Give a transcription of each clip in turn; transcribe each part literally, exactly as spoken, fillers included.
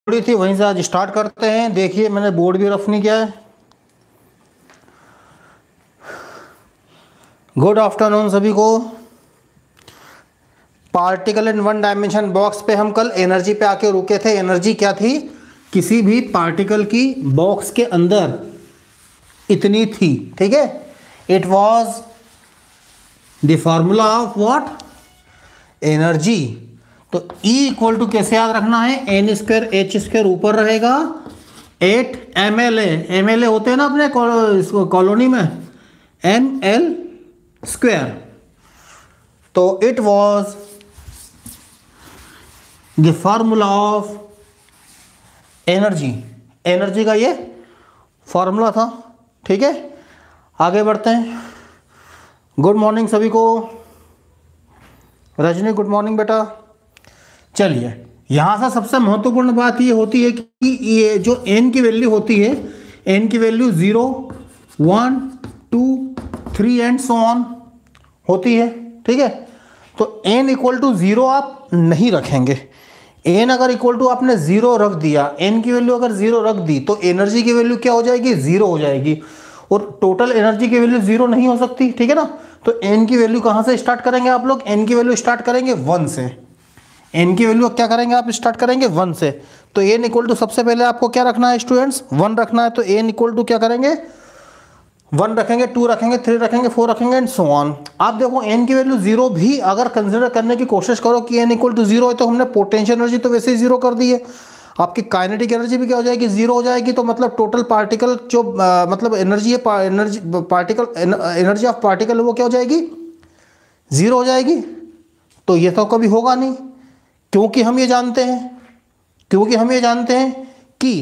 थोड़ी थी वहीं से आज स्टार्ट करते हैं। देखिए मैंने बोर्ड भी रफ नहीं किया है। गुड आफ्टरनून सभी को। Particle in one dimension box पे हम कल एनर्जी पे आके रुके थे। एनर्जी क्या थी? किसी भी पार्टिकल की बॉक्स के अंदर इतनी थी, ठीक है। It was the formula of what? Energy. तो E इक्वल टू कैसे याद रखना है? एन स्क्वायर एच स्क्वायर ऊपर रहेगा, eight M L A M L A होते हैं ना अपने कॉलोनी में, एम एल स्क्वायर। तो it was the formula of energy. Energy का ये फॉर्मूला था, ठीक है। आगे बढ़ते हैं। गुड मॉर्निंग सभी को। रजनी गुड मॉर्निंग बेटा। चलिए यहाँ से सबसे महत्वपूर्ण बात ये होती है कि ये जो n की वैल्यू होती है, n की value zero, one, two, three and so on होती है, ठीक है। तो n इक्वल टू जीरो आप नहीं रखेंगे। n अगर इक्वल टू आपने जीरो रख दिया, n की वैल्यू अगर जीरो रख दी तो एनर्जी की वैल्यू क्या हो जाएगी? जीरो हो जाएगी। और टोटल एनर्जी की वैल्यू जीरो नहीं हो सकती, ठीक है ना। तो n की वैल्यू कहाँ से स्टार्ट करेंगे आप लोग? n की वैल्यू स्टार्ट करेंगे वन से। n की वैल्यू क्या करेंगे आप? स्टार्ट करेंगे वन से। तो n इक्वल टू सबसे पहले आपको क्या रखना है स्टूडेंट्स? वन रखना है। तो n इक्वल टू क्या करेंगे? वन रखेंगे, टू रखेंगे, थ्री रखेंगे, फोर रखेंगे एंड सो ऑन। आप देखो n की वैल्यू जीरो भी अगर कंसिडर करने की कोशिश करो कि n इक्वल टू जीरो है, तो हमने पोटेंशियल एनर्जी तो वैसे ही जीरो कर दी है। आपकी काइनेटिक एनर्जी भी क्या हो जाएगी? जीरो हो जाएगी। तो मतलब टोटल पार्टिकल जो आ, मतलब एनर्जी है, energy particle energy of particle वो क्या हो जाएगी? जीरो हो जाएगी। तो ये तो कभी होगा नहीं, क्योंकि हम ये जानते हैं क्योंकि हम ये जानते हैं कि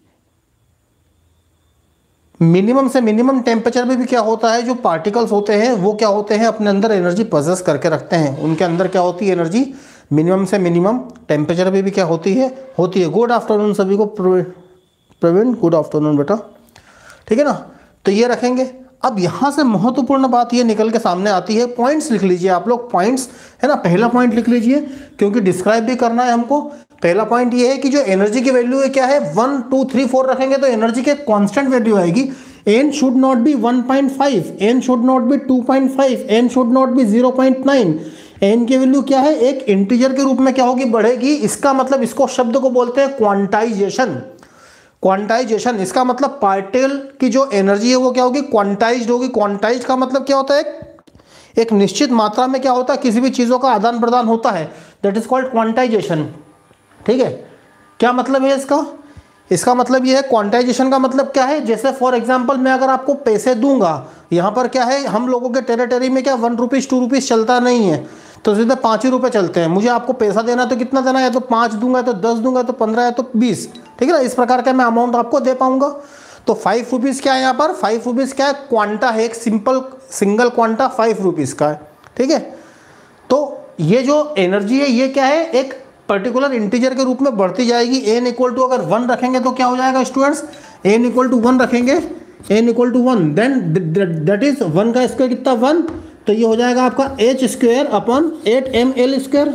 मिनिमम से मिनिमम टेम्परेचर में भी क्या होता है, जो पार्टिकल्स होते हैं वो क्या होते हैं, अपने अंदर एनर्जी पोजेस करके रखते हैं। उनके अंदर क्या होती है? एनर्जी। मिनिमम से मिनिमम टेम्परेचर में भी क्या होती है? होती है। गुड आफ्टरनून सभी को। प्रवीण गुड आफ्टरनून बेटा, ठीक है ना। तो ये रखेंगे। अब यहाँ से महत्वपूर्ण बात ये निकल के सामने आती है। पॉइंट्स लिख लीजिए आप लोग, पॉइंट्स है ना। पहला पॉइंट लिख लीजिए क्योंकि डिस्क्राइब भी करना है हमको। पहला पॉइंट ये है कि जो एनर्जी की वैल्यू है क्या है? वन, टू, थ्री, फोर रखेंगे तो एनर्जी के कांस्टेंट वैल्यू आएगी। N should not be one point five, n should not be two point five, n should not be zero point nine. एन की वैल्यू क्या है? एक इंटीजर के रूप में क्या होगी? बढ़ेगी। इसका मतलब इसको शब्द को बोलते हैं क्वांटाइजेशन। क्वांटाइजेशन इसका मतलब पार्टिकल की जो एनर्जी है वो क्या होगी? क्वांटाइज्ड होगी। क्वांटाइज्ड का मतलब क्या होता है? एक निश्चित मात्रा में क्या होता है? किसी भी चीजों का आदान प्रदान होता है। दैट इज कॉल्ड क्वांटाइजेशन, ठीक है। क्या मतलब है इसका? इसका मतलब ये है, क्वांटाइजेशन का मतलब क्या है? जैसे फॉर एग्जांपल मैं अगर आपको पैसे दूंगा, यहाँ पर क्या है, हम लोगों के टेरिटरी में क्या वन रुपीज टू रुपीज चलता नहीं है, तो सीधे पाँच ही रुपये चलते हैं। मुझे आपको पैसा देना तो कितना देना है? तो पाँच दूंगा, तो दस दूंगा, तो पंद्रह है, तो बीस, ठीक है ना। इस प्रकार का मैं अमाउंट आपको दे पाऊंगा। तो फाइव रुपीज़ क्या है यहाँ पर? फाइव रुपीज़ क्या है? क्वांटा है, एक simple single quanta five rupees का है, ठीक है। तो ये जो एनर्जी है ये क्या है? एक पर्टिकुलर इंटीजर के रूप में बढ़ती जाएगी। एन इक्वल टू अगर वन रखेंगे तो क्या हो जाएगा students? N equal to one रखेंगे, n equal to one, then that is one का स्क्वायर कितना? वन। तो ये हो जाएगा आपका h square upon eight M L square.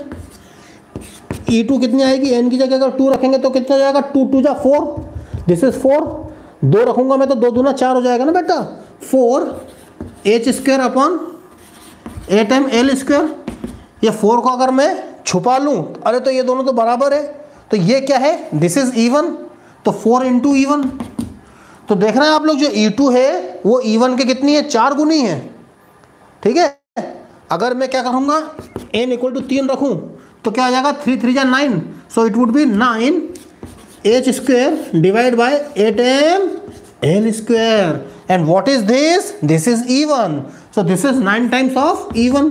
E two कितनी आएगी? एन की जगह अगर टू रखेंगे तो कितना जाएगा? टू टू जा फोर, दिस इज फोर। दो रखूंगा मैं तो दो दूना चार हो जाएगा ना बेटा। Four h square upon eight M L square. ये फोर को अगर मैं छुपा लूं, अरे तो ये दोनों तो बराबर है, तो ये क्या है? This is e one. तो फोर इंटू इवन। तो देख रहे हैं आप लोग, जो ई टू है वो इवन के कितनी है? चार गुनी है, ठीक है। अगर मैं क्या करूंगा? एन इक्वल टू तीन रखूं तो क्या आ जाएगा? थ्री थ्री जा nine, so it would be nine h square divide by eight M L square. And what is this? This is e one, so this is nine times of e one.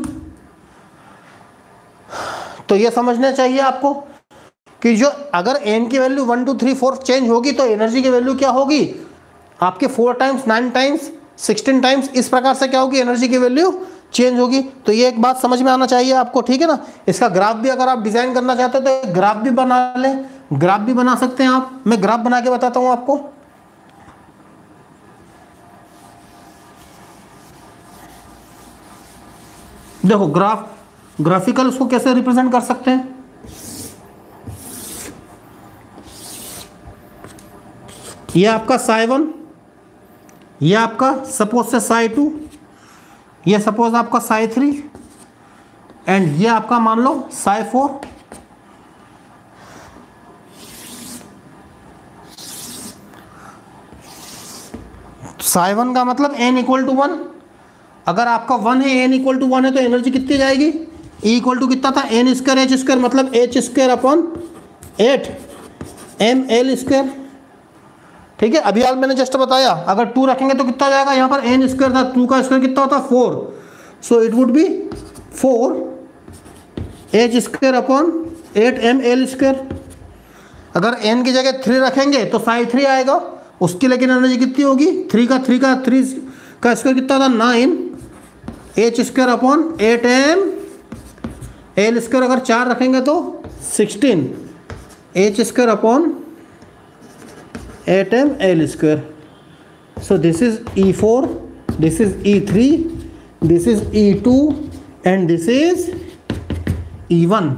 तो ये समझना चाहिए आपको कि जो अगर n की value one two three four change होगी तो एनर्जी की वैल्यू क्या होगी? आपके four times, nine times, sixteen times, इस प्रकार से क्या होगी? एनर्जी की वैल्यू चेंज होगी। तो ये एक बात समझ में आना चाहिए आपको, ठीक है ना। इसका ग्राफ भी अगर आप डिजाइन करना चाहते हो तो ग्राफ भी बना लें, ग्राफ भी बना सकते हैं आप। मैं ग्राफ बना के बताता हूं आपको। देखो ग्राफ, ग्राफिकल उसको कैसे रिप्रेजेंट कर सकते हैं? ये आपका साई वन, ये आपका सपोज से साई टू, ये सपोज आपका साई थ्री, एंड ये आपका मान लो साई फोर। साई वन का मतलब एन इक्वल टू वन, अगर आपका वन है, एन इक्वल टू वन है, तो एनर्जी कितनी जाएगी, ई इक्वल टू कितना था, एन स्क्वायर एच स्क्वायर, मतलब h square upon eight M L square. ठीक है, अभी आज मैंने जस्ट बताया, अगर टू रखेंगे तो कितना जाएगा, यहाँ पर एन स्क्वायर था, टू का स्क्वायर कितना होता, four, so it would be four h square upon eight M L square. अगर एन की जगह थ्री रखेंगे तो साई थ्री आएगा, उसकी लेकिन एनर्जी कितनी होगी, थ्री का थ्री का थ्री का स्क्वायर कितना था, nine h square upon eight M L square. अगर चार रखेंगे तो sixteen h square upon eight M L square. So this is e four, this is e three, this is e two and this is e one.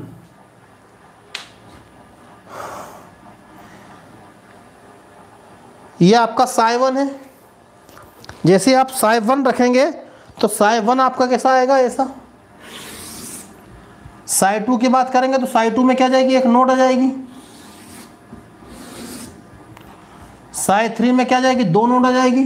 ये आपका psi one है, जैसे आप psi one रखेंगे तो साई वन आपका कैसा आएगा, ऐसा। साई टू की बात करेंगे तो साई टू में क्या जाएगी, एक नोड आ जाएगी। साई थ्री में क्या जाएगी, दो नोड आ जाएगी।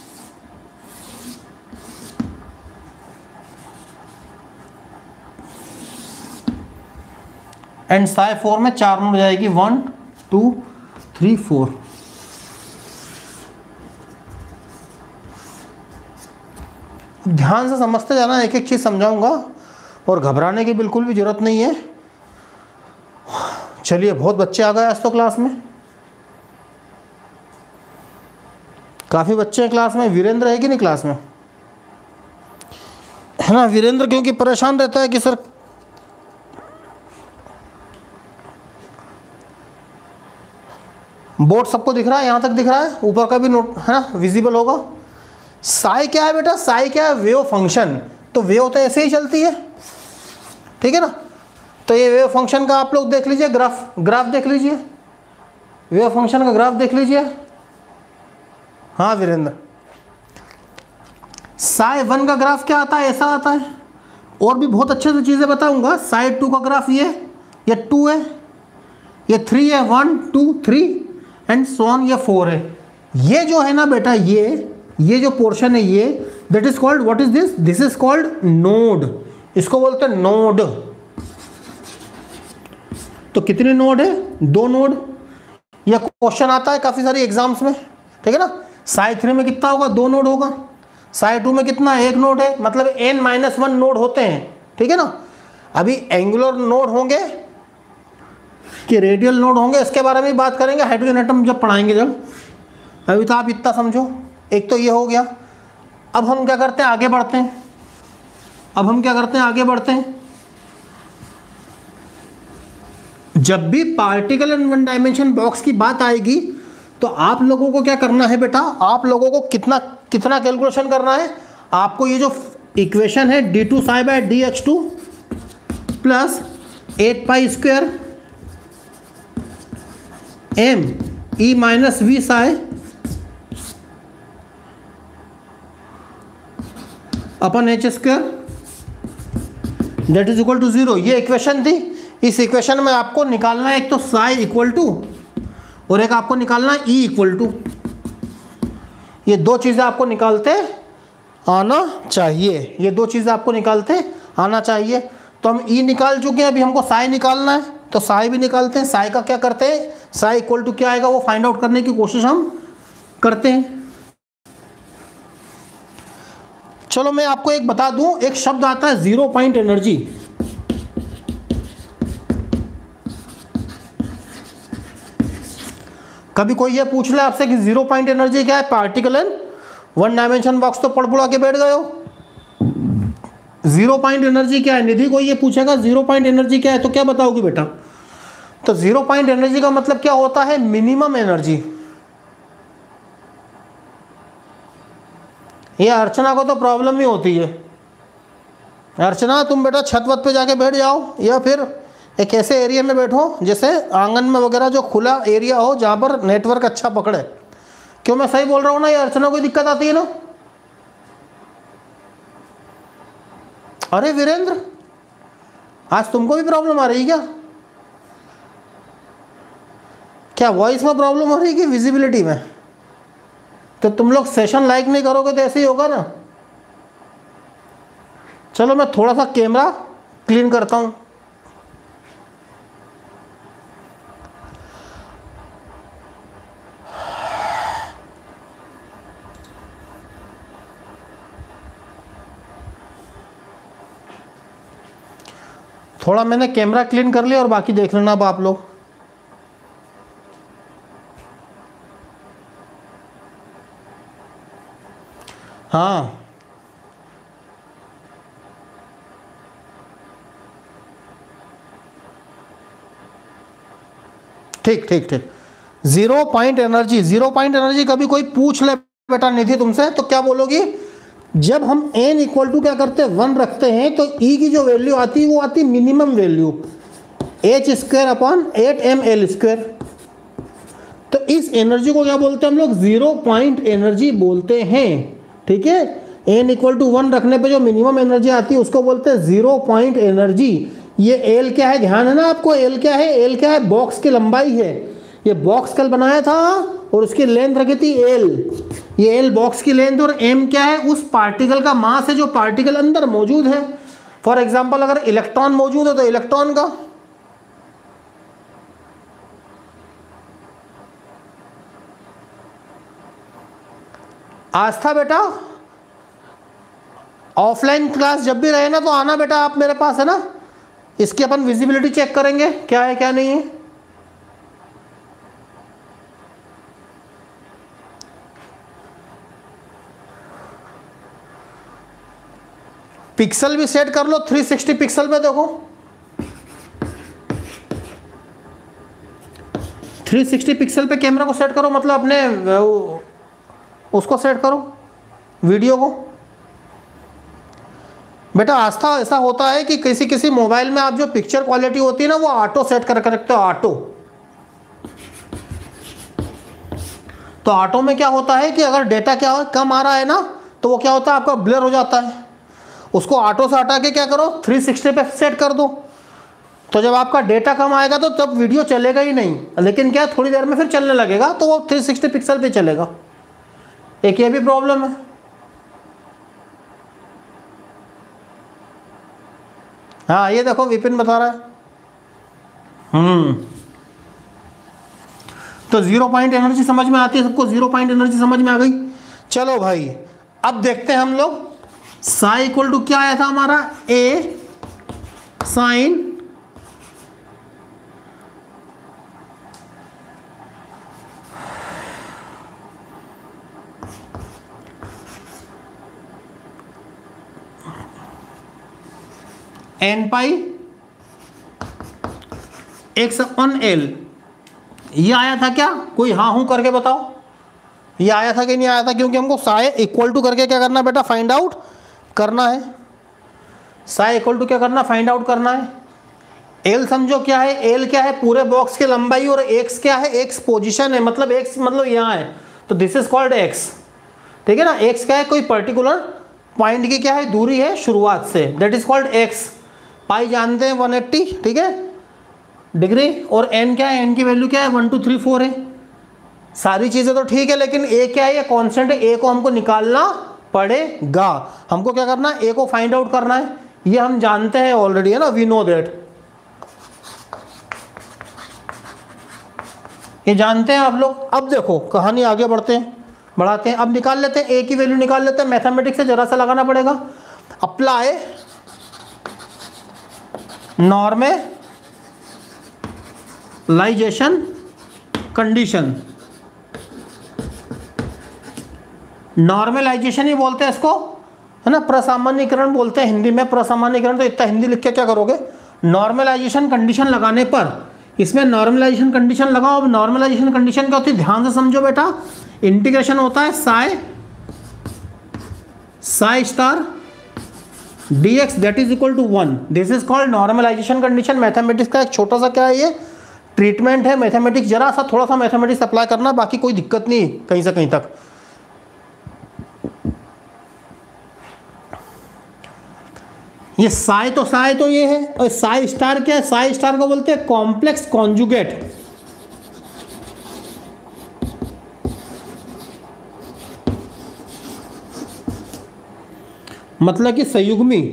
एंड साई फोर में चार नोड आ जाएगी, वन टू थ्री फोर। ध्यान से समझते जाना, एक एक चीज समझाऊंगा और घबराने की बिल्कुल भी जरूरत नहीं है। चलिए, बहुत बच्चे आ गए आज तो क्लास में, काफी बच्चे हैं क्लास में। वीरेंद्र है कि नहीं क्लास में, है ना। वीरेंद्र क्योंकि परेशान रहता है कि सर बोर्ड सबको दिख रहा है, यहां तक दिख रहा है, ऊपर का भी नोट है ना, विजिबल होगा। साई क्या है बेटा, साई क्या है, वेव फंक्शन। तो वेव तो ऐसे ही चलती है, ठीक है ना। तो ये वेव फंक्शन का आप लोग देख लीजिए, ग्राफ ग्राफ देख लीजिए, वेव फंक्शन का ग्राफ देख लीजिए। हाँ वीरेंद्र, साई वन का ग्राफ क्या आता है, ऐसा आता है। और भी बहुत अच्छे से चीजें बताऊंगा। साई टू का ग्राफ ये ये टू है, ये थ्री है, one two three and so on, ये फोर है। ये जो है ना बेटा, ये ये जो पोर्शन है ये, that is called, what is this, this is called node. इसको बोलते हैं नोड। तो कितने नोड है, दो नोड। यह क्वेश्चन आता है काफी सारी एग्जाम्स में, ठीक है ना। साई थ्री में कितना होगा, दो नोड होगा। साई टू में कितना, एक नोड है, मतलब एन माइनस वन नोड होते हैं, ठीक है ना। अभी एंगुलर नोड होंगे कि रेडियल नोड होंगे, इसके बारे में बात करेंगे हाइड्रोजन एटम जब पढ़ाएंगे जब। अभी तो आप इतना समझो, एक तो ये हो गया। अब हम क्या करते हैं, आगे बढ़ते हैं। अब हम क्या करते हैं, आगे बढ़ते हैं। जब भी particle in one dimension box की बात आएगी तो आप लोगों को क्या करना है बेटा, आप लोगों को कितना कितना कैलकुलेशन करना है। आपको ये जो इक्वेशन है d two psi by d h two plus eight pi square m E minus we psi upon h square that is equal to zero. ये इक्वेशन थी। इस इक्वेशन में आपको निकालना है एक तो साई इक्वल टू और एक आपको निकालना है ई इक्वल टू। ये दो चीजें आपको निकालते आना चाहिए, ये दो चीजें आपको निकालते आना चाहिए। तो हम ई निकाल चुके हैं, अभी हमको साई निकालना है, तो साई भी निकालते हैं। साई का क्या करते हैं, साई इक्वल टू क्या आएगा वो फाइंड आउट करने की कोशिश हम करते हैं। चलो मैं आपको एक बता दूं, एक शब्द आता है जीरो पॉइंट एनर्जी। कभी कोई ये पूछ ले आपसे कि जीरो पॉइंट एनर्जी क्या है, particle in one dimension box, तो पढ़ पुड़ा के बैठ गए हो। जीरो पॉइंट एनर्जी क्या है, निधि कोई ये पूछेगा जीरो पॉइंट एनर्जी क्या है, तो क्या बताओगी बेटा। तो जीरो पॉइंट एनर्जी का मतलब क्या होता है, मिनिमम एनर्जी। ये अर्चना को तो प्रॉब्लम ही होती है। अर्चना तुम बेटा छत वत पे जाके बैठ जाओ, या फिर एक ऐसे एरिया में बैठो जैसे आंगन में वगैरह, जो खुला एरिया हो जहाँ पर नेटवर्क अच्छा पकड़े, क्यों मैं सही बोल रहा हूं ना? ये अर्चना कोई दिक्कत आती है ना? अरे वीरेंद्र, आज तुमको भी प्रॉब्लम आ रही है क्या? क्या वॉइस में प्रॉब्लम हो रही है कि विजिबिलिटी में? तो तुम लोग सेशन लाइक नहीं करोगे तो ऐसे ही होगा ना। चलो मैं थोड़ा सा कैमरा क्लीन करता हूं। थोड़ा मैंने कैमरा क्लीन कर लिया और बाकी देख लेना अब आप लोग। हाँ ठीक ठीक ठीक। Zero point energy, zero point energy कभी कोई पूछ ले बेटा निधि तुमसे तो क्या बोलोगी? जब हम n इक्वल टू क्या करते हैं, वन रखते हैं तो e की जो वैल्यू आती है वो आती है minimum value h square upon eight M L square. तो इस एनर्जी को क्या बोलते हैं हम लोग? जीरो पॉइंट एनर्जी बोलते हैं। ठीक है, n इक्वल टू वन रखने पे जो मिनिमम एनर्जी आती है उसको बोलते हैं जीरो पॉइंट एनर्जी। ये l क्या है, ध्यान है ना आपको? l क्या है? l क्या है? बॉक्स की लंबाई है। ये बॉक्स कल बनाया था और उसकी लेंथ रखी थी l। ये l बॉक्स की लेंथ और m क्या है? उस पार्टिकल का मास है जो पार्टिकल अंदर मौजूद है। फॉर एग्जांपल अगर इलेक्ट्रॉन मौजूद है तो इलेक्ट्रॉन का। आस्था बेटा, ऑफलाइन क्लास जब भी रहे ना तो आना बेटा, आप मेरे पास है ना। इसकी अपन विजिबिलिटी चेक करेंगे क्या है क्या नहीं है। पिक्सल भी सेट कर लो थ्री सिक्सटी पिक्सल पे। देखो थ्री सिक्सटी पिक्सल पे कैमरा को सेट करो, मतलब अपने उसको सेट करो वीडियो को। बेटा आस्था ऐसा होता है कि किसी किसी मोबाइल में आप जो पिक्चर क्वालिटी होती है ना वो ऑटो सेट करके रखते हो, ऑटो। तो ऑटो में क्या होता है कि अगर डेटा क्या हो कम आ रहा है ना तो वो क्या होता है आपका ब्लर हो जाता है। उसको ऑटो से हटा के क्या करो, थ्री सिक्सटी पे सेट कर दो। तो जब आपका डेटा कम आएगा तो तब वीडियो चलेगा ही नहीं, लेकिन क्या थोड़ी देर में फिर चलने लगेगा तो वो थ्री सिक्सटी पिक्सल पे चलेगा। एक ये भी प्रॉब्लम है। हाँ ये देखो विपिन बता रहा है। हम्म तो जीरो पॉइंट एनर्जी समझ में आती है सबको? जीरो पॉइंट एनर्जी समझ में आ गई। चलो भाई अब देखते हैं हम लोग साई इक्वल टू क्या आया था हमारा, a sine n pi x upon l. ये आया था क्या? कोई हाँ हूं करके बताओ, ये आया था कि नहीं आया था? क्योंकि हमको साई इक्वल टू करके क्या करना बेटा, फाइंड आउट करना है। साई इक्वल टू क्या करना, फाइंड आउट करना है। एल समझो क्या है, एल क्या है? पूरे बॉक्स की लंबाई, और एक्स क्या है? एक्स पोजीशन है, मतलब एक्स मतलब यहाँ है तो दिस इज कॉल्ड एक्स। ठीक है ना, एक्स क्या है? कोई पर्टिकुलर पॉइंट की क्या है, दूरी है शुरुआत से, that is called x. Pi जानते हैं वन एट्टी, ठीक है डिग्री। और एन क्या है? एन की वैल्यू क्या है? वन टू थ्री फोर है। सारी चीजें तो ठीक है, लेकिन ए क्या है? ये कांस्टेंट है, ए को हमको निकालना पड़ेगा। हमको क्या करना है? ए को फाइंड आउट करना है। ये हम जानते हैं ऑलरेडी, है ना, वी नो दैट। ये जानते हैं आप लोग। अब देखो कहानी आगे बढ़ते हैं, बढ़ाते हैं। अब निकाल लेते हैं ए की वैल्यू, निकाल लेते हैं। मैथमेटिक्स से जरा सा लगाना पड़ेगा। Apply normalisation condition. नॉर्मलाइजेशन ही बोलते हैं इसको, है ना, प्रसामान्यीकरण बोलते हैं हिंदी में। प्रसामान्यीकरण तो इतना हिंदी लिख के क्या करोगे। नॉर्मलाइजेशन कंडीशन लगाने पर, इसमें नॉर्मलाइजेशन कंडीशन लगाओ। अब नॉर्मलाइजेशन कंडीशन क्या होती है, ध्यान से समझो बेटा। इंटीग्रेशन होता है psi psi star dx that is equal to one. This is called normalisation condition. Mathematics का एक छोटा सा क्या है ये ट्रीटमेंट है मैथमेटिक्स, जरा सा थोड़ा सा मैथमेटिक्स अप्लाई करना, बाकी कोई दिक्कत नहीं कहीं से कहीं तक। ये साई तो साई तो ये है, और साई स्टार क्या है? साई स्टार को बोलते हैं कॉम्प्लेक्स कॉन्जुगेट। मतलब कि संयुग्मी।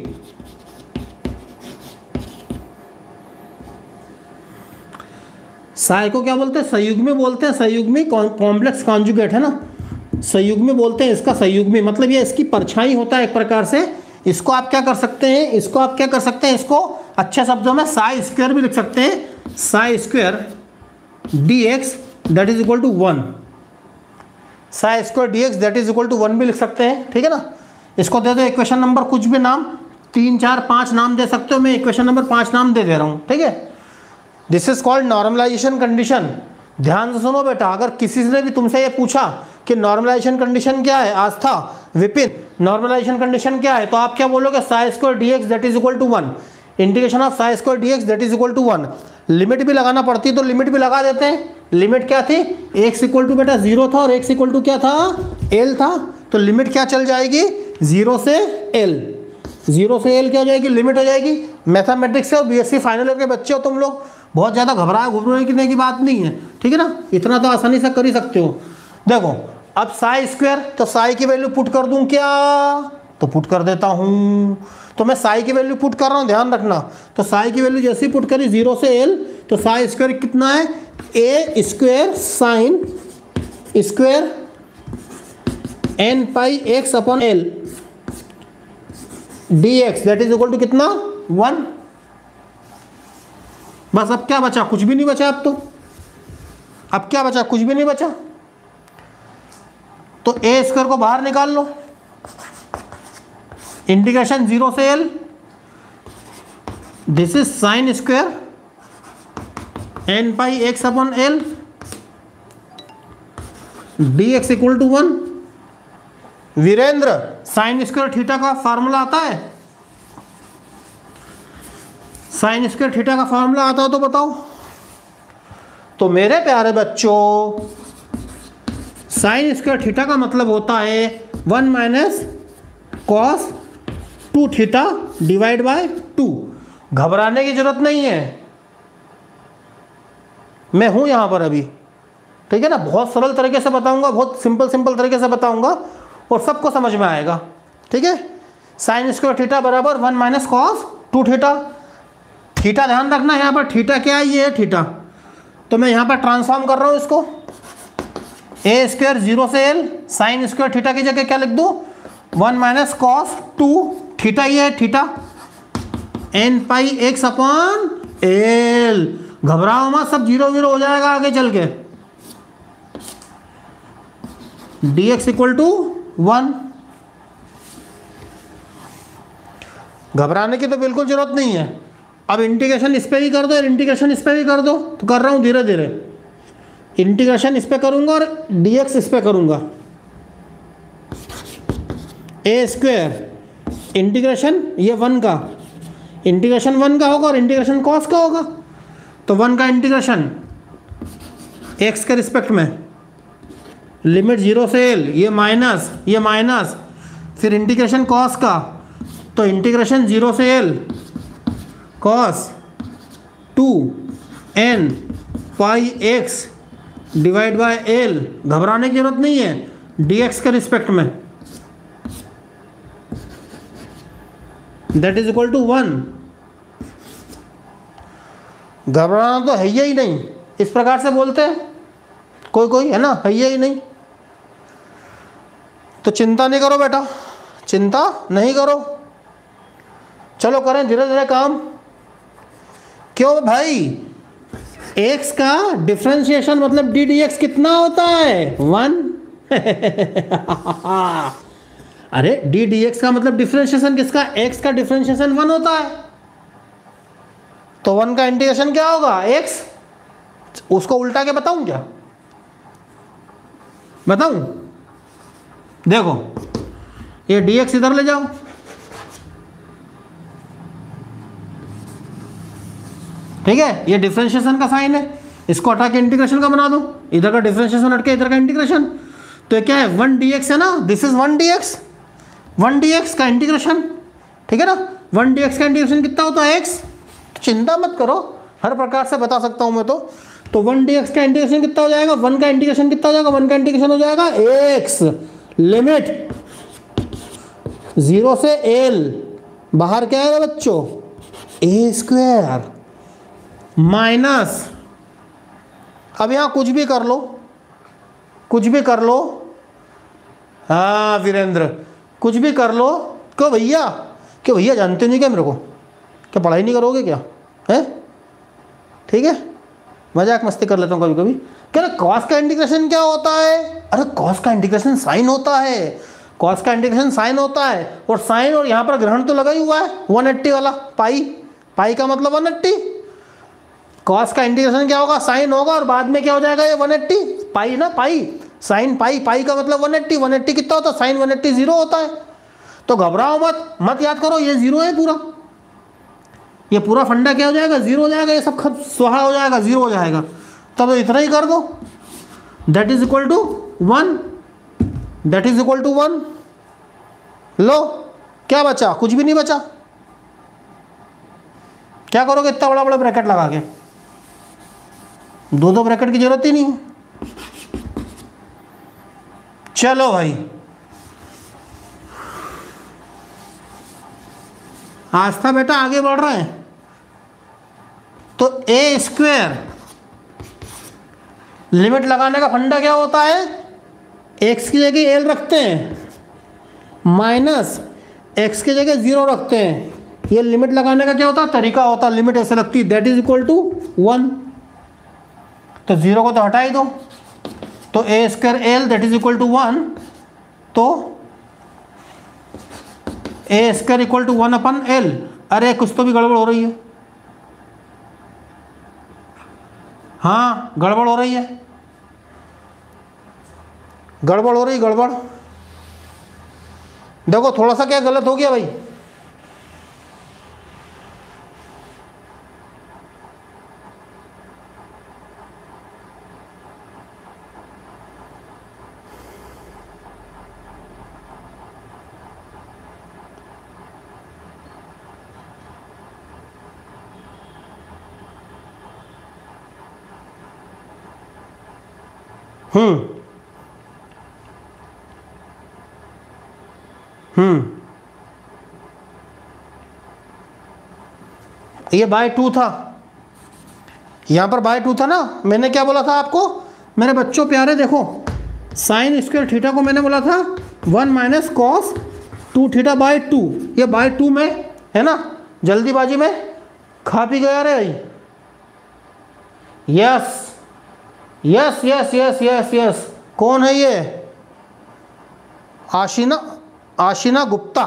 साई को क्या बोलते हैं? संयुग्मी बोलते हैं। संयुग्मी कॉम्प्लेक्स कॉन्जुगेट है ना, संयुग्मी बोलते हैं इसका, संयुग्मी मतलब ये इसकी परछाई होता है एक प्रकार से। इसको आप क्या कर सकते हैं, इसको आप क्या कर सकते हैं, इसको अच्छे शब्दों में साई स्क्वायर भी लिख सकते हैं। Psi square d x that is equal to one, psi square d x that is equal to one भी लिख सकते हैं, ठीक है ना। इसको दे दो इक्वेशन नंबर कुछ भी नाम, तीन चार पाँच नाम दे सकते हो, मैं इक्वेशन नंबर पाँच नाम दे दे रहा हूँ, ठीक है। This is called normalisation condition. ध्यान से सुनो बेटा, अगर किसी ने भी तुमसे ये पूछा कि नॉर्मलाइजेशन कंडीशन क्या है, आस्था, विपिन, नॉर्मलाइजेशन कंडीशन क्या है, तो आप क्या बोलोगे? Psi square d x that is equal to one, integration of psi square d x that is equal to one. Limit भी लगाना पड़ती तो लिमिट भी लगा देते हैं। लिमिट क्या थी? एक्स इक्वल टू बेटा जीरो था और एक्स इक्वल टू क्या था? एल था। तो लिमिट क्या चल जाएगी? जीरो से एल, जीरो से एल क्या हो जाएगी? लिमिट हो जाएगी। मैथमेटिक्स से और बीएससी फाइनल के बच्चे हो तुम लोग, बहुत ज़्यादा घबराए घबराने की बात नहीं है, ठीक है ना, इतना तो आसानी से कर ही सकते हो। देखो अब साई स्क्वायर, तो साई की वैल्यू पुट कर दूं क्या? तो पुट कर देता हूं। तो मैं साई की वैल्यू पुट कर रहा हूं, ध्यान रखना। तो साई की वैल्यू जैसे ही पुट करी जीरो से एल, तो साई स्क्वायर कितना है? A square sine square n pi x upon l d x that is equal to कितना? वन। बस अब क्या बचा? कुछ भी नहीं बचा अब तो। अब क्या बचा? कुछ भी नहीं बचा। तो ए स्क्वायर को बाहर निकाल लो, इंटीग्रेशन जीरो से l, this is sine square n pi x upon l d x equal to one. Virendra, sine square theta का फॉर्मूला आता है? साइन स्क्वायर थीटा का फॉर्मूला आता हो तो बताओ। तो मेरे प्यारे बच्चों, साइन स्क्वायर थीटा का मतलब होता है one minus cos two theta divide by two. घबराने की जरूरत नहीं है, मैं हूं यहां पर अभी, ठीक है ना। बहुत सरल तरीके से बताऊंगा, बहुत सिंपल सिंपल तरीके से बताऊंगा और सबको समझ में आएगा, ठीक है। साइन स्क्वायर थीटा बराबर one minus cos two theta. Theta ध्यान रखना, यहाँ पर थीटा क्या है? ये है थीटा। तो मैं यहाँ पर ट्रांसफॉर्म कर रहा हूँ इसको, ए स्क्वायर जीरो से एल, साइन स्क्वायर थीटा की जगह क्या लिख दूँ? One minus cos two theta, ये है theta, n pi x upon l. घबराओ मत, सब जीरो जीरो हो जाएगा आगे चल के। D x equal to one. घबराने की तो बिल्कुल जरूरत नहीं है। अब इंटीग्रेशन इस पे भी कर दो और इंटीग्रेशन इस पे भी कर दो, तो कर रहा हूं धीरे धीरे। इंटीग्रेशन इस पे करूंगा और dx इस पे करूंगा। ए स्क्वायर इंटीग्रेशन ये वन का, इंटीग्रेशन वन का होगा और इंटीग्रेशन कॉस का होगा। तो वन का इंटीग्रेशन एक्स के रिस्पेक्ट में, लिमिट जीरो से एल, ये माइनस ये माइनस, फिर इंटीग्रेशन कॉस का, तो इंटीग्रेशन जीरो से l cos two n pi x divide by l. घबराने की जरूरत नहीं है, डी एक्स के रिस्पेक्ट में, that is equal to one. घबराना तो है ही नहीं, इस प्रकार से बोलते हैं कोई कोई, है ना, है ही नहीं। तो चिंता नहीं करो बेटा, चिंता नहीं करो, चलो करें धीरे धीरे काम। क्यों भाई? x का डिफरेंशिएशन मतलब डी डी एक्स कितना होता है? वन। अरे डी डी एक्स का मतलब डिफरेंशिएशन किसका? x का डिफरेंशिएशन वन होता है। तो वन का इंटीग्रेशन क्या होगा? x। उसको उल्टा के बताऊं क्या? बताऊं? देखो ये dx इधर ले जाओ, ठीक है, ये डिफरेंशिएशन का साइन है। इसको हटा के इंटीग्रेशन का बना दो, इधर का डिफरेंशिएशन हट के इधर का इंटीग्रेशन, तो ये क्या है वन डी एक्स है ना, this is one d x, one d x का इंटीग्रेशन, ठीक है ना। वन डी एक्स का इंटीग्रेशन कितना होता है एक्स, चिंता मत करो हर प्रकार से बता सकता हूं मैं तो तो वन डी एक्स का इंटीग्रेशन कितना हो जाएगा, वन का इंटीग्रेशन कितना हो जाएगा, वन का इंटीग्रेशन हो जाएगा एक्स लिमिट जीरो से एल, बाहर क्या आएगा बच्चों ए स्क्वायर माइनस, अब यहां कुछ भी कर लो, कुछ भी कर लो, हाँ वीरेंद्र कुछ भी कर लो, क्यों भैया, क्यों भैया जानते नहीं क्या मेरे को, क्या पढ़ाई नहीं करोगे क्या है, ठीक है मजाक मस्ती कर लेता हूँ कभी कभी। क्या कॉस का इंटीग्रेशन क्या होता है, अरे कॉस का इंटीग्रेशन साइन होता है, कॉस का इंटीग्रेशन साइन होता है, और साइन और यहाँ पर ग्रहण तो लगा ही हुआ है वन एट्टी वाला, पाई पाई का मतलब वन एट्टी, कॉस का इंटीग्रेशन क्या होगा साइन होगा और बाद में क्या हो जाएगा ये वन एट्टी पाई ना, पाई साइन पाई, पाई का मतलब वन एट्टी, वन एट्टी कितना होता है साइन वन एट्टी जीरो होता है, तो घबराओ मत, मत याद करो ये जीरो है पूरा, ये पूरा फंडा क्या हो जाएगा जीरो हो जाएगा, ये सब खत स्वाहा हो जाएगा जीरो हो जाएगा, तब तो इतना ही कर दो, that is equal to one, that is equal to one, लो क्या बचा, कुछ भी नहीं बचा, क्या करोगे इतना बड़ा बड़ा ब्रैकेट लगा के, दो दो ब्रैकेट की जरूरत ही नहीं है। चलो भाई आस्था बेटा आगे बढ़ रहे हैं, तो ए स्क्वायर लिमिट लगाने का फंडा क्या होता है, एक्स की जगह एल रखते हैं माइनस एक्स की जगह जीरो रखते हैं, ये लिमिट लगाने का क्या होता है तरीका होता है, लिमिट ऐसे लगती है that is equal to one, तो जीरो को तो हटा ही दो, तो a square l that is equal to one, तो a square equal to one upon l, अरे कुछ तो भी गड़बड़ हो रही है, हाँ गड़बड़ हो रही है, गड़बड़ हो रही गड़बड़, देखो थोड़ा सा क्या गलत हो गया भाई, हम्म हम्म ये बाय टू था, यहां पर बाय टू था ना, मैंने क्या बोला था आपको मेरे बच्चों प्यारे, देखो साइन स्क्वायर थीटा को मैंने बोला था one minus cos two theta by two, ये बाय टू में है ना, जल्दीबाजी में खा पी गया रे भाई, yes yes yes yes yes yes, कौन है ये, आशीना आशीना गुप्ता,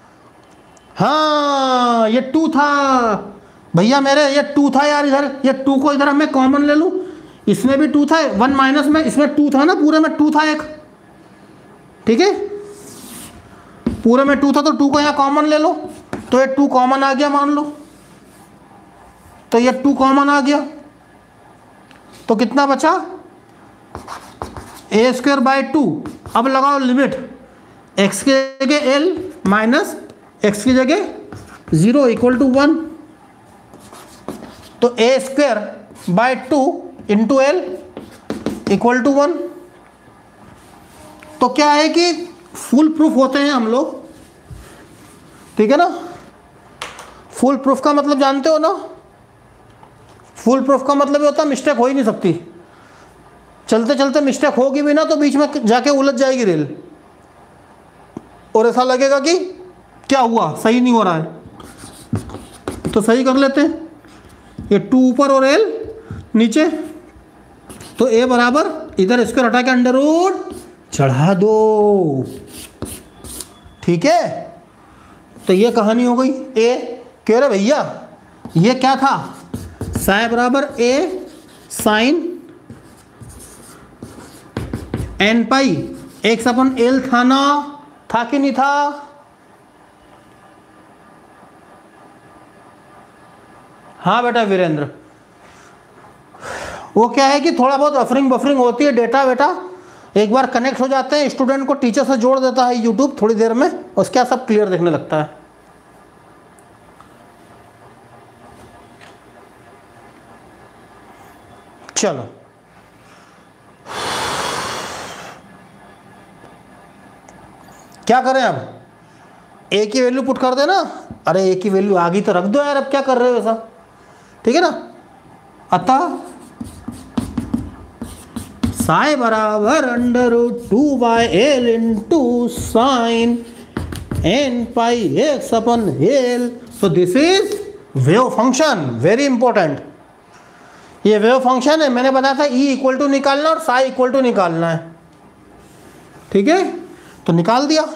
हाँ ये टू था भैया मेरे, ये टू था यार, इधर ये टू को इधर मैं कॉमन ले लूं, इसमें भी टू था, वन माइनस में इसमें टू था ना, पूरे में टू था एक, ठीक है पूरे में टू था, तो टू को यहाँ कॉमन ले लो, तो ये टू कॉमन आ गया मान लो, तो ये टू कॉमन आ गया, तो कितना बचा ए स्क्वायर बाय टू, अब लगाओ लिमिट एक्स की जगह एल माइनस एक्स की जगह जीरो इक्वल टू वन, तो a square by two into l equal to one, तो क्या है कि फुल प्रूफ होते हैं हम लोग, ठीक है ना, फुल प्रूफ का मतलब जानते हो ना, फुल प्रूफ का मतलब ये होता है मिस्टेक हो ही नहीं सकती, चलते चलते मिस्टेक होगी भी ना तो बीच में जाके उलझ जाएगी रेल, और ऐसा लगेगा कि क्या हुआ सही नहीं हो रहा है, तो सही कर लेते हैं, ये टू ऊपर और एल नीचे, तो ए बराबर इधर स्क्वायर हटा के अंडर रूट चढ़ा दो, ठीक है, तो ये कहानी हो गई। ए कह रहे भैया ये क्या था, साइ बराबर a sine n pi x upon l था ना, था कि नहीं था, हाँ बेटा वीरेंद्र वो क्या है कि थोड़ा बहुत बफरिंग बफरिंग होती है, डेटा वेटा एक बार कनेक्ट हो जाते हैं, स्टूडेंट को टीचर से जोड़ देता है यूट्यूब थोड़ी देर में, उसके बाद सब क्लियर दिखने लगता है। चलो क्या करें अब, ए की वैल्यू पुट कर देना। अरे ए की वैल्यू आ गई तो रख दो यार, अब क्या कर रहे हो ऐसा, ठीक है ना। अतः साई बराबर under root two by l into sine n pi x upon l. So this is wave function, very important. ये वेव फंक्शन है, मैंने बताया था ई इक्वल टू निकालना और साई इक्वल टू निकालना है, ठीक है। तो निकाल दिया।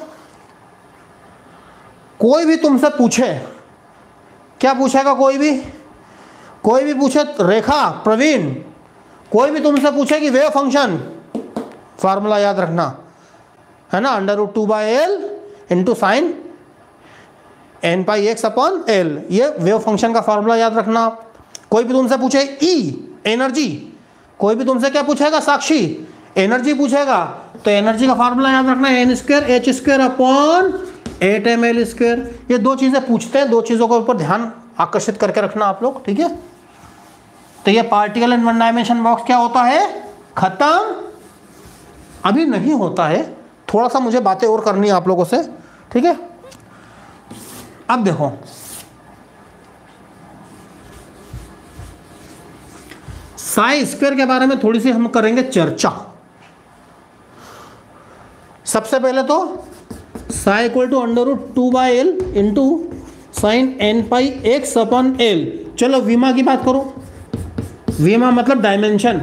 कोई भी तुमसे पूछे, क्या पूछेगा, कोई भी कोई भी पूछे, रेखा, प्रवीण, कोई भी तुमसे पूछे कि वेव फंक्शन, फार्मूला याद रखना है ना, under root two by l into sine n pi x upon l, ये वेव फंक्शन का फार्मूला याद रखना। कोई भी तुमसे पूछे ई एनर्जी, कोई भी तुमसे क्या पूछेगा, साक्षी, एनर्जी पूछेगा, तो एनर्जी का फार्मूला याद रखना है n square h square upon eight M L square. ये दो चीजें पूछते हैं, दो चीजों के ऊपर ध्यान आकर्षित करके रखना आप लोग, ठीक है। तो ये particle in one dimension box क्या होता है, खत्म, अभी नहीं होता है, थोड़ा सा मुझे बातें और करनी है आप लोगों से, ठीक है। अब देखो साई स्क्वायर के बारे में थोड़ी सी हम करेंगे चर्चा। सबसे पहले तो psi equal to under root two by l into sine n pi x upon l. चलो वीमा की बात करो, वीमा मतलब डायमेंशन।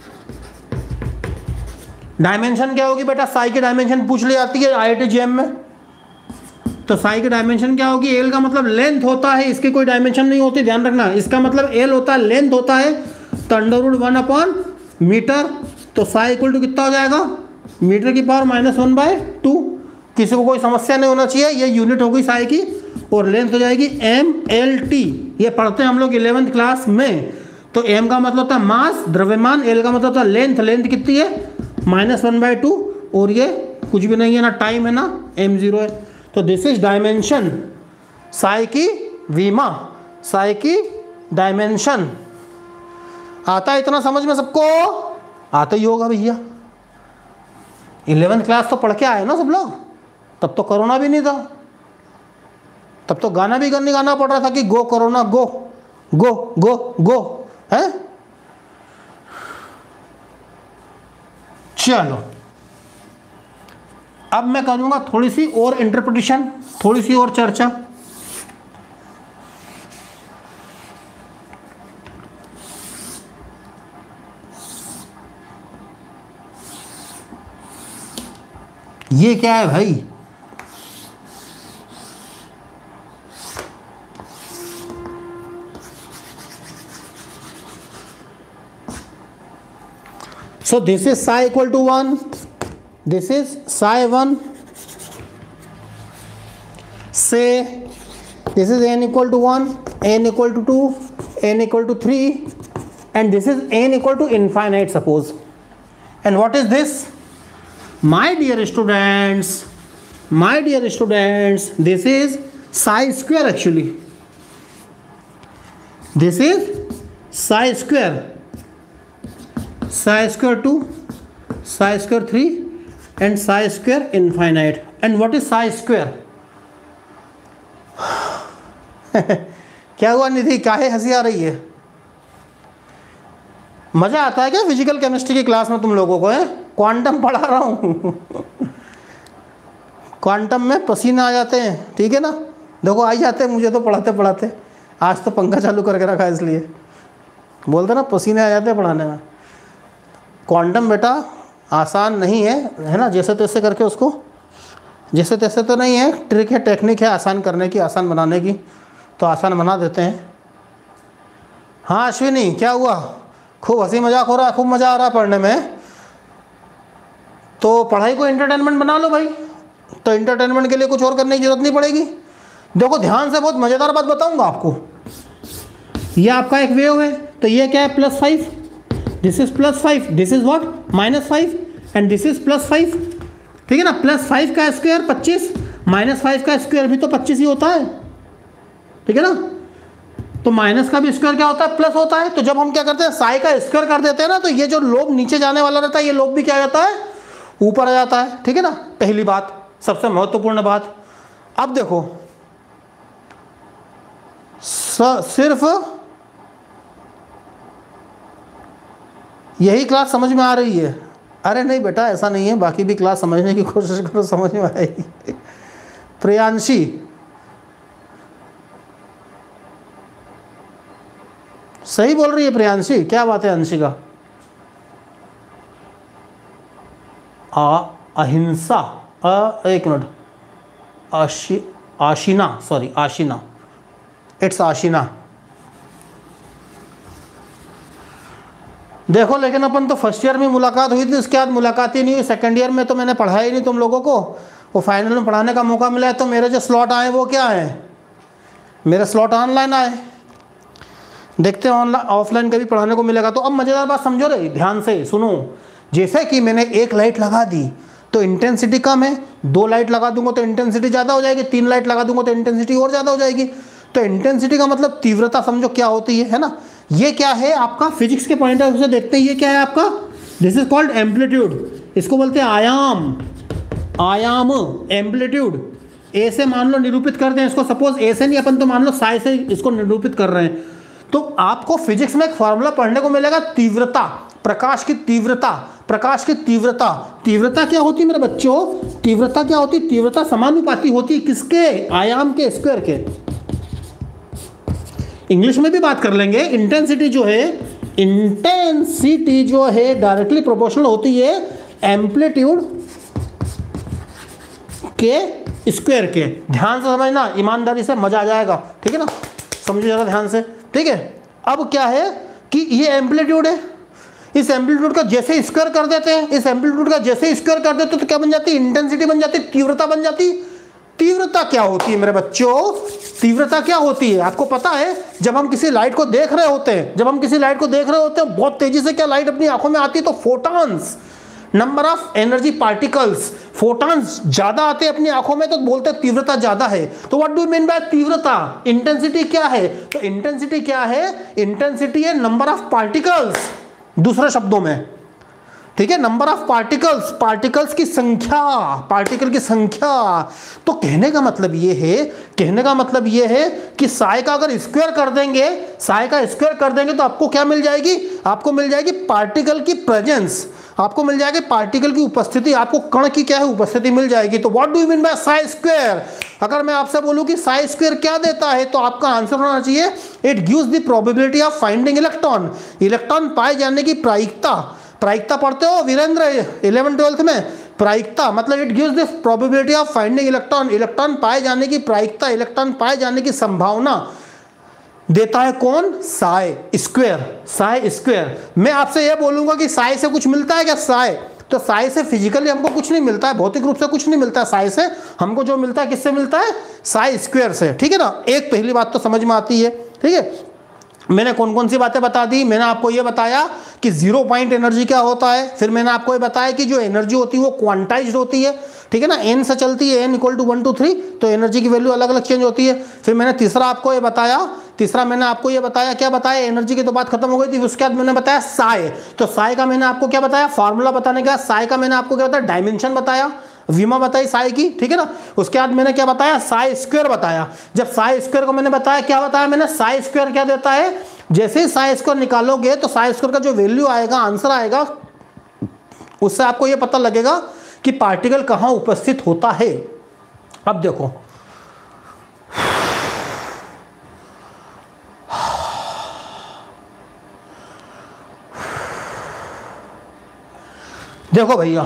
डायमेंशन क्या होगी बेटा, साई की डायमेंशन पूछ ली जाती है आई आई टी जी एम में, तो साई की डायमेंशन क्या होगी, एल का मतलब लेंथ होता है, इसकी कोई डायमेंशन नहीं होती, ध्यान रखना, इसका मतलब एल होता है, लेंथ होता है, तो under root one upon metre, तो साई इक्वल टू कितना हो जाएगा, मीटर की power minus one by two. किसी को कोई समस्या नहीं होना चाहिए, ये यूनिट हो गई साई की, और लेंथ हो जाएगी एम एल टी, ये पढ़ते हैं हम लोग इलेवेंथ क्लास में। तो एम का मतलब होता है मास, द्रव्यमान, एल का मतलब होता है लेंथ, लेंथ कितनी है माइनस वन बाई टू, और ये कुछ भी नहीं है ना, टाइम है ना, एम जीरो है। तो दिस इज डायमेंशन, साई की वीमा, साई की डायमेंशन। आता है इतना समझ में सबको, आता ही होगा भैया, इलेवेंथ क्लास तो पढ़ के आए ना सब लोग, तब तो कोरोना भी नहीं था, तब तो गाना भी नहीं गाना पड़ रहा था कि गो कोरोना गो गो गो गो, है। चलो अब मैं करूंगा थोड़ी सी और इंटरप्रिटेशन, थोड़ी सी और चर्चा। ये क्या है भाई, so this is psi equal to one, this is psi one, say this is n equal to one, n equal to two, n equal to three, and this is n equal to infinite suppose. And what is this? My dear students, my dear students, this is psi square actually. This is psi square, psi square two, psi square three, and psi square infinite. And what is psi square? क्या हुआ निधि, काहे हंसी आ रही है? मजा आता है क्या फिजिकल केमिस्ट्री की क्लास में तुम लोगों को? है क्वांटम पढ़ा रहा हूँ क्वांटम में पसीने आ जाते हैं, ठीक है ना। देखो आ ही जाते हैं मुझे तो पढ़ाते पढ़ाते, आज तो पंखा चालू करके रखा है इसलिए बोलते ना पसीने आ जाते हैं पढ़ाने में। क्वांटम बेटा आसान नहीं है, है ना, जैसे तैसे करके उसको, जैसे तैसे तो नहीं है, ट्रिक है, टेक्निक है आसान करने की, आसान बनाने की, तो आसान बना देते हैं। हाँ अश्विनी क्या हुआ, खूब हंसी मजाक हो रहा है, खूब मज़ा आ रहा है पढ़ने में, तो पढ़ाई को एंटरटेनमेंट बना लो भाई। तो एंटरटेनमेंट के लिए कुछ और करने की जरूरत नहीं पड़ेगी। देखो ध्यान से, बहुत मज़ेदार बात बताऊंगा आपको। ये आपका एक वेव है, तो ये क्या है plus five, this is plus five, this is what minus five, and this is plus five, ठीक है ना। प्लस फाइव का स्क्वायर पच्चीस, माइनस फाइव का स्क्वायर भी तो पच्चीस ही होता है, ठीक है ना। तो माइनस का भी स्क्वायर क्या होता है, प्लस होता है। तो जब हम क्या करते हैं, साई का स्क्वायर कर देते हैं ना, तो ये जो लोब नीचे जाने वाला रहता है, ये लोब भी क्या जाता है, ऊपर आ जाता है, ठीक है ना। पहली बात, सबसे महत्वपूर्ण बात। अब देखो सिर्फ यही क्लास समझ में आ रही है? अरे नहीं बेटा, ऐसा नहीं है, बाकी भी क्लास समझने की कोशिश करो, समझ में आएगी। प्रियांशी, सही बोल रही है प्रियांशी, क्या बात है अंशिका? आ अहिंसा, अ एक मिनट, आशी आशीना, सॉरी आशीना, इट्स आशीना। देखो लेकिन अपन तो फर्स्ट ईयर में मुलाकात हुई थी, उसके बाद मुलाकात ही नहीं हुई। सेकंड ईयर में तो मैंने पढ़ाया ही नहीं तुम लोगों को, वो फाइनल में पढ़ाने का मौका मिला है। तो मेरे जो स्लॉट आए वो क्या है, मेरे स्लॉट ऑनलाइन आए। देखते हैं ऑनलाइन ऑफलाइन कभी पढ़ाने को मिलेगा। तो अब मज़ेदार बात समझो रे, ध्यान से सुनो। जैसे कि मैंने एक लाइट लगा दी तो इंटेंसिटी कम है, दो लाइट लगा दूंगा तो इंटेंसिटी ज़्यादा हो जाएगी, तीन लाइट लगा दूंगा तो इंटेंसिटी और ज़्यादा हो जाएगी। तो इंटेंसिटी का मतलब तीव्रता समझो क्या होती है, है ना। ये क्या है आपका, फिजिक्स के पॉइंट ऑफ व्यू से देखते हैं, ये क्या है आपका, दिस इज कॉल्ड एम्पलीट्यूड। इसको बोलते हैं आयाम, आयाम एम्पलीट्यूड। ए से मान लो निरूपित करते हैं इसको, सपोज ए से नहीं, अपन तो मान लो साई से इसको निरूपित कर रहे हैं। तो आपको फिजिक्स में एक फॉर्मूला पढ़ने को मिलेगा, तीव्रता, प्रकाश की तीव्रता, प्रकाश की तीव्रता। तीव्रता क्या होती है मेरे बच्चों, तीव्रता क्या होती है, तीव्रता समानुपाती होती है किसके, आयाम के, स्क्वायर के। इंग्लिश में भी बात कर लेंगे। इंटेंसिटी जो है, इंटेंसिटी जो है डायरेक्टली प्रोपोर्शनल होती है एम्पलीट्यूड के स्क्वायर के। ध्यान से समझना, ईमानदारी से, मजा आ जाएगा, ठीक है ना। समझो जरा ध्यान से, ठीक है। अब क्या है कि ये एम्पलीट्यूड है, इस एम्पलीट्यूड का जैसे स्क्वायर कर देते हैं, इस एम्पलीट्यूड का जैसे स्क्वायर कर देते हैं तो क्या बन जाती है, इंटेंसिटी बन जाती है, तीव्रता बन जाती है। तीव्रता क्या होती है मेरे बच्चों, तीव्रता क्या होती है आपको पता है। जब हम किसी लाइट को देख रहे होते हैं, जब हम किसी लाइट को देख रहे होते हैं, बहुत तेजी से क्या लाइट अपनी आंखों में आती है, तो photons, number of energy particles, photons ज्यादा आते हैं अपनी आंखों में, तो बोलते हैं तीव्रता ज्यादा है। तो what do you mean by तीव्रता, इंटेंसिटी क्या है, तो इंटेंसिटी क्या है, इंटेंसिटी है नंबर ऑफ पार्टिकल्स, दूसरे शब्दों में, ठीक है, नंबर ऑफ पार्टिकल्स, पार्टिकल्स की संख्या, पार्टिकल की संख्या। तो कहने का मतलब ये है, कहने का मतलब ये है कि साई का अगर स्क्वायर कर देंगे, साई का स्क्वायर कर देंगे तो आपको क्या मिल जाएगी, आपको मिल जाएगी पार्टिकल की प्रेजेंस, आपको मिल जाएगी पार्टिकल की उपस्थिति, आपको कण की क्या है, उपस्थिति मिल जाएगी। तो what do you mean by psi square. अगर मैं आपसे बोलूं कि साई स्क्वायर क्या देता है, तो आपका आंसर होना चाहिए, it gives the probability of finding electron, electron पाए जाने की प्रायिकता। प्रायिकता पढ़ते हो वीरेंद्र इलेवन ट्वेल्थ में, प्रायिकता मतलब it gives the probability of finding electron, electron पाए जाने की प्रायिकता, इलेक्ट्रॉन पाए जाने की संभावना देता है कौन, साई स्क्वायर, साई स्क्वायर। मैं आपसे यह बोलूंगा कि साई से कुछ मिलता है क्या, साई, तो साई से फिजिकली हमको कुछ नहीं मिलता है, भौतिक रूप से कुछ नहीं मिलता है। साई से हमको जो मिलता है किससे मिलता है, साई स्क्वायर से, ठीक है ना। एक पहली बात तो समझ में आती है, ठीक है। मैंने कौन कौन सी बातें बता दी, मैंने आपको ये बताया कि जीरो पॉइंट एनर्जी क्या होता है, फिर मैंने आपको ये बताया कि जो एनर्जी होती है वो क्वांटाइज्ड होती है, ठीक है ना, एन से चलती है, N equal to one two three, तो एनर्जी की वैल्यू अलग अलग चेंज होती है। फिर मैंने तीसरा आपको ये बताया, तीसरा मैंने आपको ये बताया, क्या बताया, एनर्जी की तो बात खत्म हो गई थी। उसके बाद मैंने बताया साई, तो साई का मैंने आपको क्या बताया, फार्मूला बताने के बाद साई का मैंने आपको क्या बताया, डायमेंशन बताया, विमा बताई साई की, ठीक है ना। उसके बाद मैंने क्या बताया, साई स्क्वायर बताया। जब साई स्क्वायर को मैंने बताया, क्या बताया मैंने, साई स्क्वायर क्या देता है, जैसे ही साई स्क्वायर निकालोगे तो साई स्क्वायर का जो वैल्यू आएगा, आंसर आएगा, उससे आपको यह पता लगेगा कि पार्टिकल कहां उपस्थित होता है। अब देखो देखो भैया,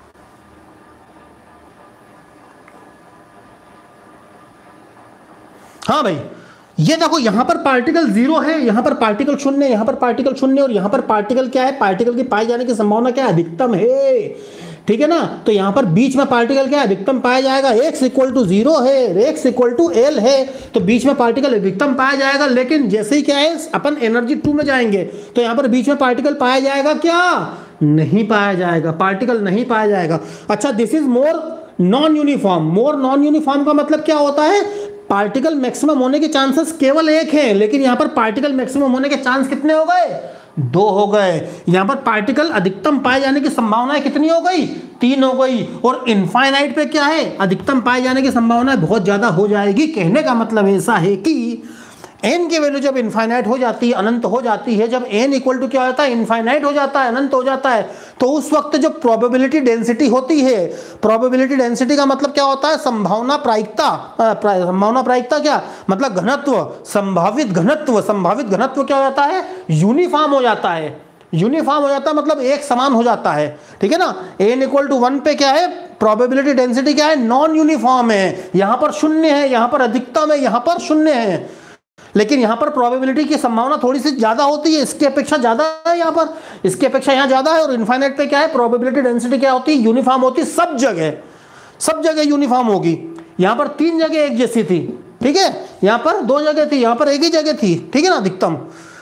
हाँ भाई, ये देखो यहां पर पार्टिकल जीरो है, यहां पर पार्टिकल शून्य, यहां पर पार्टिकल शून्य, और यहां पर पार्टिकल क्या है, पार्टिकल की पाए जाने की संभावना क्या है, अधिकतम है, ठीक है ना। तो यहाँ पर बीच में पार्टिकल क्या है, अधिकतम पाया जाएगा। एक्स इक्वल टू जीरो है, एक्स इक्वल टू एल है, तो बीच में पार्टिकल अधिकतम पाया जाएगा। लेकिन जैसे ही क्या है अपन एनर्जी टू में जाएंगे तो यहाँ पर बीच में पार्टिकल पाया जाएगा क्या, नहीं पाया जाएगा, पार्टिकल नहीं पाया जाएगा। अच्छा, this is more non uniform. More non uniform का मतलब क्या होता है, पार्टिकल मैक्सिमम होने के चांसेस केवल एक हैं, लेकिन यहाँ पर पार्टिकल मैक्सिमम होने के चांस कितने हो गए, दो हो गए। यहाँ पर पार्टिकल अधिकतम पाए जाने की संभावनाएं कितनी हो गई, तीन हो गई। और इनफाइनाइट पे क्या है, अधिकतम पाए जाने की संभावनाएं बहुत ज्यादा हो जाएगी। कहने का मतलब ऐसा है कि n की वैल्यू जब इनफाइनाइट हो जाती है, अनंत हो जाती है, जब n इक्वल टू क्या होता है, इनफाइनाइट हो जाता है, अनंत हो जाता है, तो उस वक्त जो प्रोबेबिलिटी डेंसिटी होती है, प्रोबेबिलिटी डेंसिटी का मतलब क्या होता है, संभावना प्रायिकता। संभावना प्रायिकता क्या मतलब, घनत्व, संभावित घनत्व। संभावित घनत्व क्या होता है, यूनिफॉर्म हो जाता है। यूनिफॉर्म हो जाता है मतलब एक समान हो जाता है, ठीक है ना। n इक्वल टू वन पे क्या है, प्रोबेबिलिटी डेंसिटी क्या है, नॉन यूनिफॉर्म है। यहां पर शून्य है, यहां पर अधिकतम है, यहां पर शून्य है। लेकिन यहां पर प्रोबेबिलिटी की संभावना थोड़ी सी ज्यादा होती है, इसकी अपेक्षा ज्यादा है यहां पर, इसकी अपेक्षा यहां ज्यादा है। और इनफाइनाइट पे क्या है, प्रोबेबिलिटी डेंसिटी क्या होती है, यूनिफॉर्म होती है, सब जगह सब जगह यूनिफॉर्म होगी। यहां पर तीन जगह एक जैसी थी, ठीक है, यहां पर दो जगह थी, यहां पर एक ही जगह थी, ठीक है ना, अधिकतम।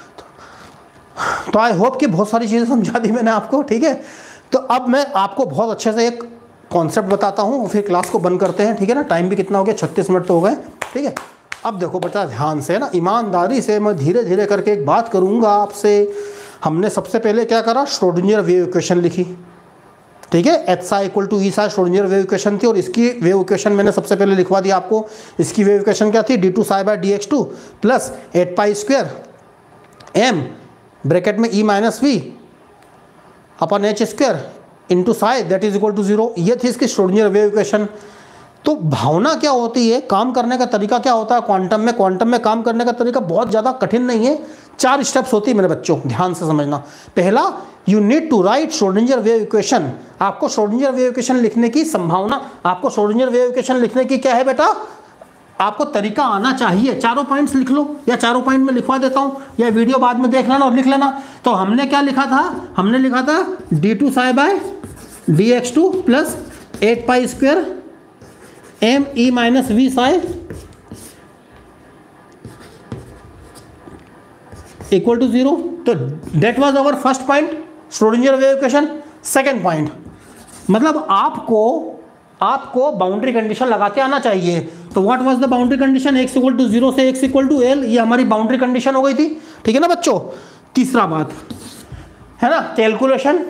तो आई होप कि बहुत सारी चीजें समझा दी मैंने आपको, ठीक है। तो अब मैं आपको बहुत अच्छे से एक कॉन्सेप्ट बताता हूं, फिर क्लास को बंद करते हैं, ठीक है ना। टाइम भी कितना हो गया, छत्तीस मिनट तो हो गए, ठीक है। अब देखो बच्चा ध्यान से ना, ईमानदारी से मैं धीरे धीरे करके एक बात करूंगा आपसे। हमने सबसे पहले क्या करा, श्रोडिंगर वेव इक्वेशन लिखी, ठीक है। एच सा इक्वल टू ई सा श्रोडिंगर वेव इक्वेशन थी, और इसकी वेव इक्वेशन मैंने सबसे पहले लिखवा दिया आपको। इसकी वेव इक्वेशन क्या थी, D two psi by D X two plus eight pi square M bracket में E minus V upon H square into psi that is equal to zero. ये थी इसकी श्रोडिंगर वेव इक्वेशन। तो भावना क्या होती है, काम करने का तरीका क्या होता है क्वांटम में, क्वांटम में काम करने का तरीका बहुत ज़्यादा कठिन नहीं है। चार स्टेप्स होती है मेरे बच्चों, ध्यान से समझना। पहला, you need to write Schrodinger wave equation. आपको श्रोडिंगर वेव इक्वेशन लिखने की संभावना, आपको श्रोडिंगर वेव इक्वेशन लिखने की क्या है बेटा, आपको तरीका आना चाहिए। चारों पॉइंट्स लिख लो, या चारों पॉइंट में लिखवा देता हूँ, या वीडियो बाद में देख लेना और लिख लेना। तो हमने क्या लिखा था, हमने लिखा था D two psi by D X two plus eight pi square M E minus we psi equal to zero. तो that was our first point, Schrodinger wave equation. Second point, मतलब आपको आपको बाउंड्री कंडीशन लगाते आना चाहिए। तो what was the boundary condition, X equal to zero से X equal to L, ये हमारी बाउंड्री कंडीशन हो गई थी, ठीक है ना बच्चों। तीसरा बात है ना, कैलकुलेशन।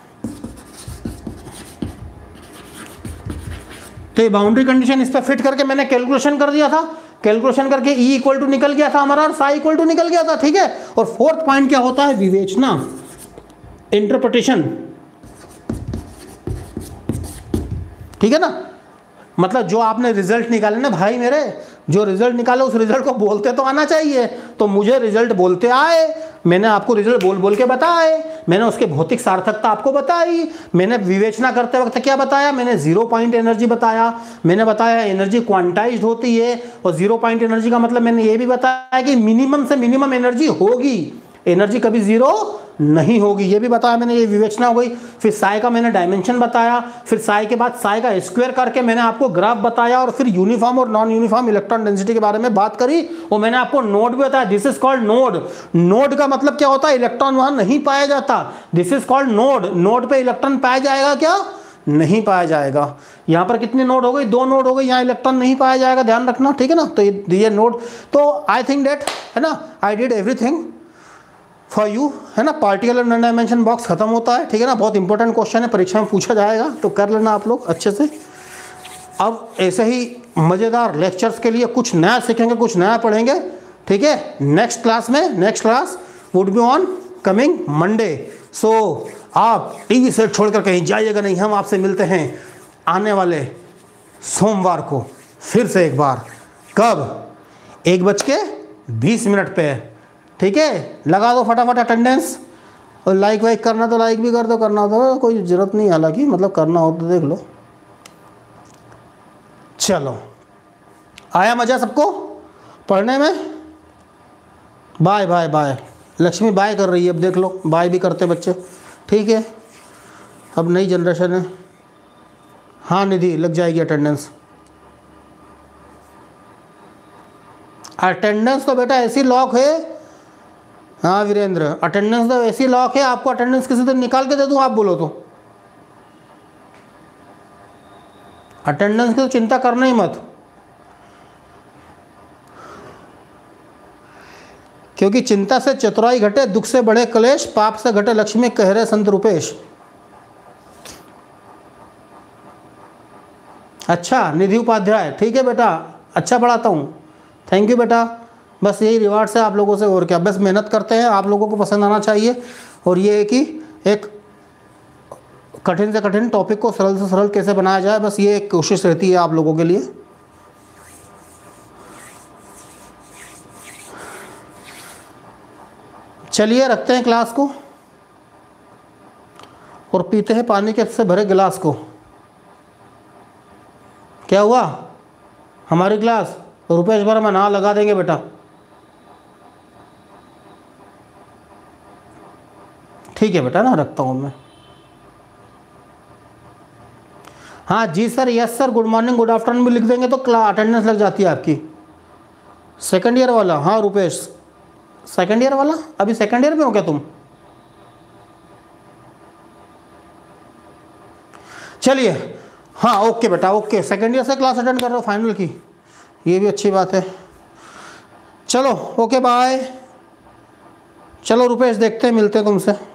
तो ये बाउंड्री कंडीशन इस पर फिट करके मैंने कैलकुलेशन कर दिया था, कैलकुलेशन करके ई इक्वल टू निकल गया था हमारा, और साई इक्वल टू निकल गया था, ठीक है। और फोर्थ पॉइंट क्या होता है, विवेचना, इंटरप्रिटेशन, ठीक है ना। मतलब जो आपने रिजल्ट निकाले ना भाई मेरे, जो रिजल्ट निकाले उस रिजल्ट को बोलते तो आना चाहिए। तो मुझे रिजल्ट बोलते आए, मैंने आपको रिजल्ट बोल बोल के बताए, मैंने उसके भौतिक सार्थकता आपको बताई, मैंने विवेचना करते वक्त क्या बताया, मैंने जीरो पॉइंट एनर्जी बताया, मैंने बताया एनर्जी क्वांटाइज्ड होती है। और जीरो पॉइंट एनर्जी का मतलब मैंने ये भी बताया कि मिनिमम से मिनिमम एनर्जी होगी, एनर्जी कभी जीरो नहीं होगी, ये भी बताया मैंने, ये विवेचना हो गई। फिर साई का मैंने डायमेंशन बताया, फिर साई के बाद साई का स्क्वायर करके मैंने आपको ग्राफ बताया, और फिर यूनिफॉर्म और नॉन यूनिफॉर्म इलेक्ट्रॉन डेंसिटी के बारे में बात करी, और मैंने आपको नोड भी बताया। This is called node. Node का मतलब क्या होता है, इलेक्ट्रॉन वहां नहीं पाया जाता, this is called node. Node पे इलेक्ट्रॉन पाया जाएगा क्या, नहीं पाया जाएगा। यहाँ पर कितने नोड हो गए, दो नोड हो गए, यहाँ इलेक्ट्रॉन नहीं पाया जाएगा, ध्यान रखना, ठीक है ना। तो ये नोड, तो आई थिंक दैट है ना, I did everything for you, है ना। Particle and non dimension box खत्म होता है, ठीक है ना। बहुत इंपॉर्टेंट क्वेश्चन है, परीक्षा में पूछा जाएगा, तो कर लेना आप लोग अच्छे से। अब ऐसे ही मज़ेदार लेक्चर्स के लिए कुछ नया सीखेंगे, कुछ नया पढ़ेंगे, ठीक है। नेक्स्ट क्लास में, next class would be on coming Monday. So आप टीवी सेट छोड़कर कहीं जाइएगा नहीं, हम आपसे मिलते हैं आने वाले सोमवार को फिर से एक बार। कब, एक बज के बीस मिनट पे, ठीक है। लगा दो फटाफट अटेंडेंस, और लाइक वाइक करना तो लाइक भी कर दो, करना तो कोई ज़रूरत नहीं, हालांकि मतलब करना हो तो देख लो। चलो, आया मज़ा सबको पढ़ने में। Bye bye bye, Lakshmi bye कर रही है, अब देख लो बाय भी करते बच्चे, ठीक है। अब नई जनरेशन है। हाँ निधि लग जाएगी अटेंडेंस। अटेंडेंस तो बेटा ऐसी लॉक है, हाँ वीरेंद्र अटेंडेंस तो ऐसी लॉक है, आपको अटेंडेंस किसी दिन निकाल के दे दूँ आप बोलो तो। अटेंडेंस की तो चिंता करना ही मत, क्योंकि चिंता से चतुराई घटे, दुख से बढ़े कलेश, पाप से घटे लक्ष्मी, कह रहे संत रूपेश। अच्छा निधि उपाध्याय, ठीक है बेटा, अच्छा पढ़ाता हूँ, थैंक यू बेटा। बस यही रिवार्ड है आप लोगों से, और क्या, बस मेहनत करते हैं, आप लोगों को पसंद आना चाहिए। और ये है कि एक कठिन से कठिन टॉपिक को सरल से सरल कैसे बनाया जाए, बस ये एक कोशिश रहती है आप लोगों के लिए। चलिए रखते हैं क्लास को और पीते हैं पानी के से भरे गिलास को। क्या हुआ हमारी क्लास? रुपेश वर्मा ना लगा देंगे बेटा। ठीक है बेटा ना, रखता हूँ मैं। हाँ जी sir, yes sir, good morning good afternoon भी लिख देंगे तो क्लास अटेंडेंस लग जाती है आपकी। सेकंड ईयर वाला, हाँ रुपेश सेकंड ईयर वाला, अभी सेकंड ईयर में हो क्या तुम? चलिए हाँ ओके बेटा ओके, सेकंड ईयर से क्लास अटेंड कर रहे हो फाइनल की, ये भी अच्छी बात है। चलो ओके बाय। चलो रुपेश देखते हैं, मिलते हैं तुमसे।